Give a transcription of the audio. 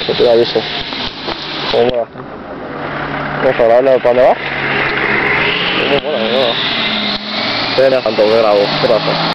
Que te aviso. ¿Cómo mola? ¿Vamos a grabarlo para dónde va? ¿Cómo mola? ¿Cómo mola? Estoy en el canto que grabo. ¿Qué pasa?